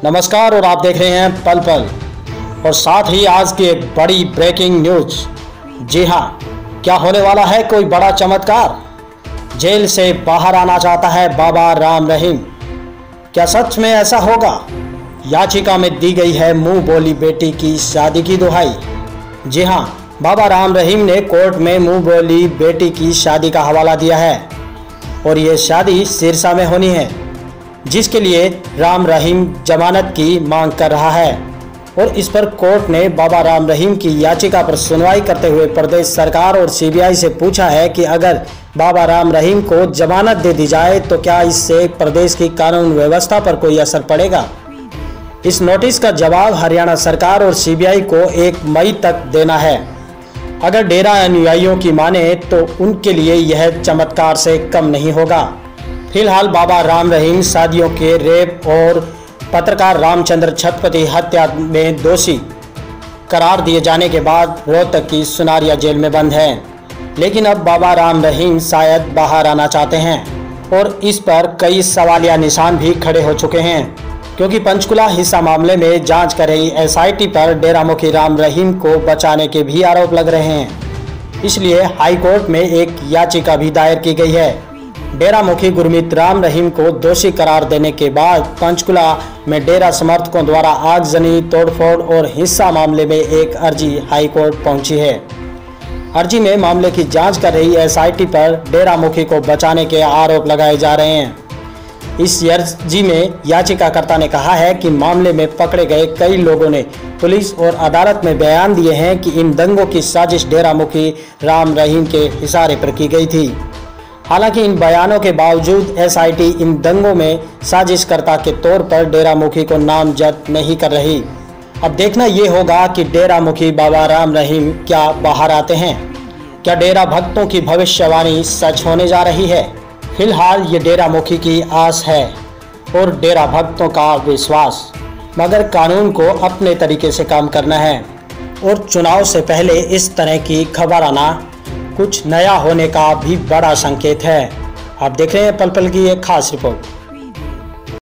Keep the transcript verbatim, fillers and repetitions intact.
नमस्कार और आप देख रहे हैं पल पल और साथ ही आज की एक बड़ी ब्रेकिंग न्यूज। जी हाँ, क्या होने वाला है कोई बड़ा चमत्कार। जेल से बाहर आना चाहता है बाबा राम रहीम। क्या सच में ऐसा होगा? याचिका में दी गई है मुंह बोली बेटी की शादी की दुहाई। जी हाँ, बाबा राम रहीम ने कोर्ट में मुंह बोली बेटी की शादी का हवाला दिया है और ये शादी सिरसा में होनी है, जिसके लिए राम रहीम जमानत की मांग कर रहा है। और इस पर कोर्ट ने बाबा राम रहीम की याचिका पर सुनवाई करते हुए प्रदेश सरकार और सीबीआई से पूछा है कि अगर बाबा राम रहीम को जमानत दे दी जाए तो क्या इससे प्रदेश की कानून व्यवस्था पर कोई असर पड़ेगा। इस नोटिस का जवाब हरियाणा सरकार और सीबीआई को एक मई तक देना है। अगर डेरा अनुयायियों की माने तो उनके लिए यह चमत्कार से कम नहीं होगा। फिलहाल बाबा राम रहीम शादियों के रेप और पत्रकार रामचंद्र छत्रपति हत्या में दोषी करार दिए जाने के बाद रोहतक की सुनारिया जेल में बंद हैं। लेकिन अब बाबा राम रहीम शायद बाहर आना चाहते हैं और इस पर कई सवालिया निशान भी खड़े हो चुके हैं, क्योंकि पंचकुला हिस्सा मामले में जांच कर रही एसआईटी पर डेरा मुखी राम रहीम को बचाने के भी आरोप लग रहे हैं। इसलिए हाईकोर्ट में एक याचिका भी दायर की गई है। डेरा मुखी गुरमीत राम रहीम को दोषी करार देने के बाद पंचकुला में डेरा समर्थकों द्वारा आगजनी, तोड़फोड़ और हिंसा मामले में एक अर्जी हाईकोर्ट पहुंची है। अर्जी में मामले की जांच कर रही एसआईटी पर डेरा मुखी को बचाने के आरोप लगाए जा रहे हैं। इस अर्जी में याचिकाकर्ता ने कहा है कि मामले में पकड़े गए कई लोगों ने पुलिस और अदालत में बयान दिए हैं कि इन दंगों की साजिश डेरा मुखी राम रहीम के इशारे पर की गई थी। हालांकि इन बयानों के बावजूद एसआईटी इन दंगों में साजिशकर्ता के तौर पर डेरा मुखी को नामजद नहीं कर रही। अब देखना ये होगा कि डेरा मुखी बाबा राम रहीम क्या बाहर आते हैं। क्या डेरा भक्तों की भविष्यवाणी सच होने जा रही है? फिलहाल ये डेरा मुखी की आस है और डेरा भक्तों का विश्वास, मगर कानून को अपने तरीके से काम करना है और चुनाव से पहले इस तरह की खबर आना कुछ नया होने का भी बड़ा संकेत है। आप देख रहे हैं पल पल की एक खास रिपोर्ट।